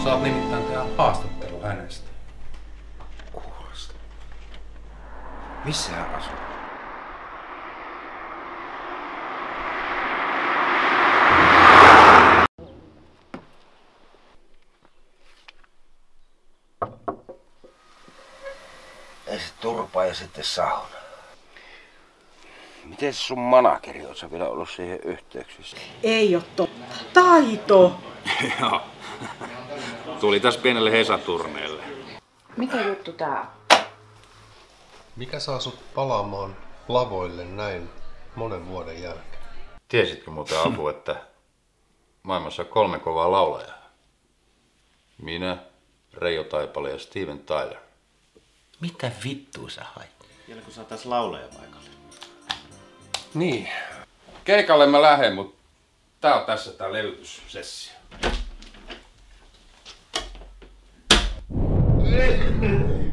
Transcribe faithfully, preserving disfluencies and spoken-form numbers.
Saat nimittäin tehdä haastattelu hänestä. Kuurasta. Missä hän asuu? Ensin turpaa ja sitten sauna. Miten sun manageri, oot sä vielä ollut siihen yhteyksissä? Ei oo totta. Taito! Joo. Tuli tässä pienelle Hesa-turneelle. Mikä juttu tää on? Mikä saa sut palaamaan lavoille näin monen vuoden jälkeen? Tiesitkö muuten, Aku, että maailmassa on kolme kovaa laulajaa? Minä, Reijo Taipale ja Steven Tyler. Mitä vittua sä hait? Vielä kun saatais laulaja paikalle. Niin. Keikalle mä lähden, mut tää on tässä tää levytyssessio. Mm.